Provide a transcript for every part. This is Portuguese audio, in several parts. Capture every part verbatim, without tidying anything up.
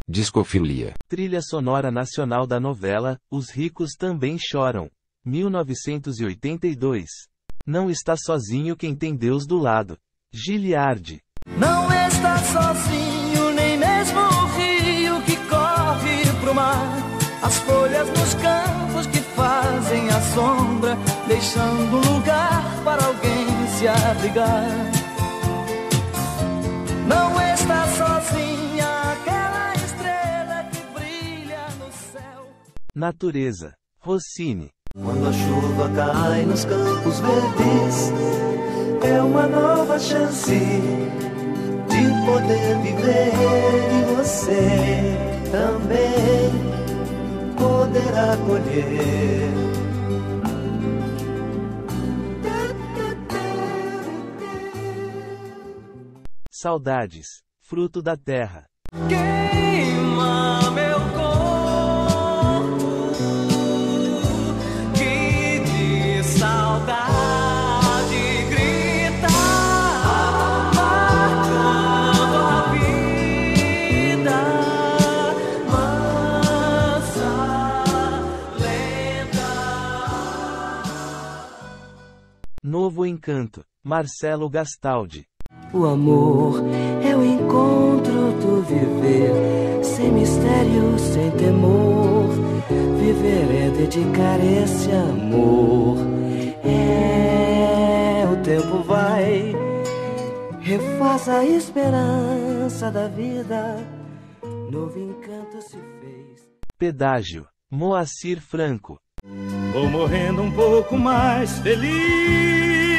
Discofilia. Trilha sonora nacional da novela Os Ricos Também Choram, mil novecentos e oitenta e dois. Não está sozinho quem tem Deus do lado. Giliardi. Não está sozinho, nem mesmo o rio que corre pro mar. As folhas nos campos que fazem a sombra, deixando lugar para alguém se abrigar. Não está sozinha aquela estrela que brilha no céu. Natureza. Rossini. Quando a chuva cai nos campos verdes, é uma nova chance de poder viver, e você também poderá colher. Saudades, fruto da terra. Queima meu corpo, que de saudade grita, marcando a vida, mansa, lenta. Novo encanto. Marcelo Gastaldi. O amor é o encontro do viver, sem mistério, sem temor. Viver é dedicar esse amor. É, o tempo vai, refaz a esperança da vida. Novo encanto se fez. Pedágio. Moacir Franco. Vou morrendo um pouco mais feliz,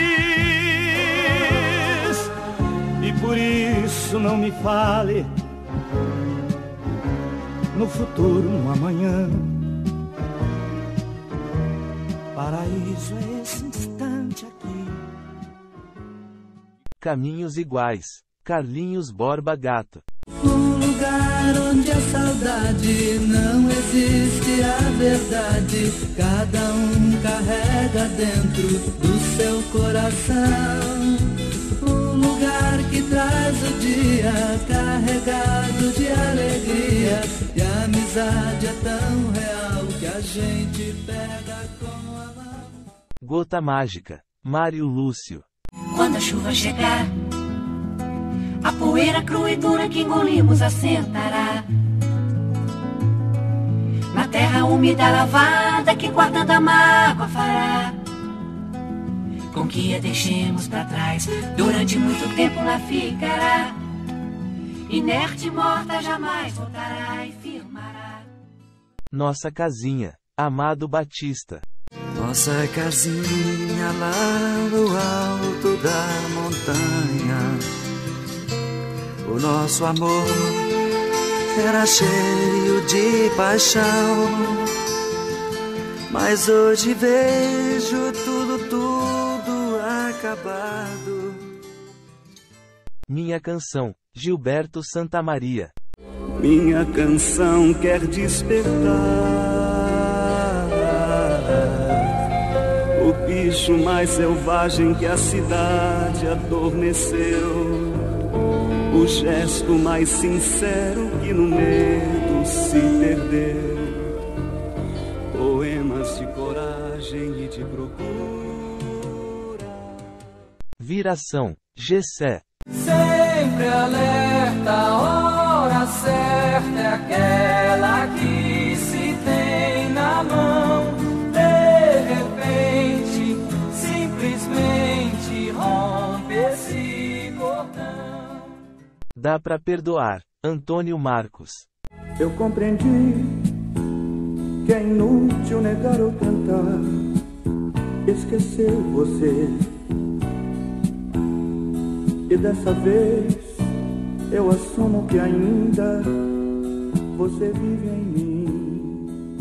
e por isso não me fale no futuro, no amanhã. Paraíso é esse instante aqui. Caminhos iguais. Carlinhos Borba Gato. Um lugar onde a saudade não existe, a verdade cada um carrega dentro do seu coração. Um lugar que traz o dia carregado de alegria, e a amizade é tão real que a gente pega com a mão. Gota Mágica. Mário Lúcio. Quando a chuva chegar, a poeira crua e dura que engolimos assentará na terra úmida lavada que guardando a mágoa fará com que a deixemos pra trás, durante muito tempo lá ficará, inerte e morta jamais voltará e firmará. Nossa casinha. Amado Batista. Nossa casinha lá no alto da montanha, o nosso amor era cheio de paixão, mas hoje vejo tudo, tudo acabado. Minha canção. Gilberto Santamaria. Minha canção quer despertar o bicho mais selvagem que a cidade adormeceu, o gesto mais sincero que no medo se perdeu. Poemas de coragem e de procura. Viração. Gessé. Sempre alerta, a hora certa é aquela que se tem na mão. De repente, simplesmente rompe esse cordão. Dá pra perdoar. Antônio Marcos. Eu compreendi que é inútil negar ou tentar esquecer você, e dessa vez eu assumo que ainda você vive em mim.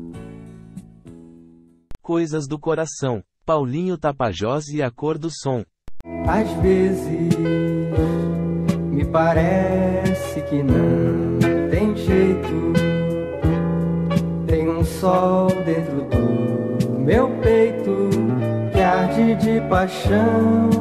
Coisas do Coração. Paulinho Tapajós e A Cor do Som. Às vezes me parece que não tem jeito, tem um sol dentro do meu peito que arde de paixão,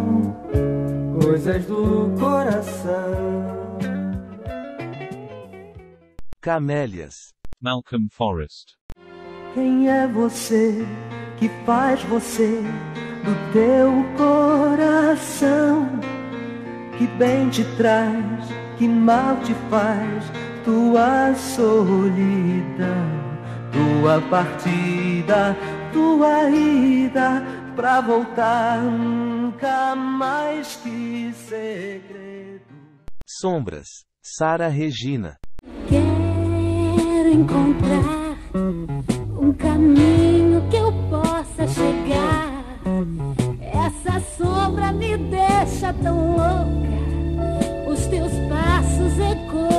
coisas do coração. Camélias. Malcolm Forrest. Quem é você que faz você do teu coração? Que bem te traz, que mal te faz, tua solidão, tua partida, tua ida, pra voltar nunca mais, que segredo. Sombras. Sara Regina. Quero encontrar um caminho que eu possa chegar. Essa sombra me deixa tão louca, os teus passos ecoam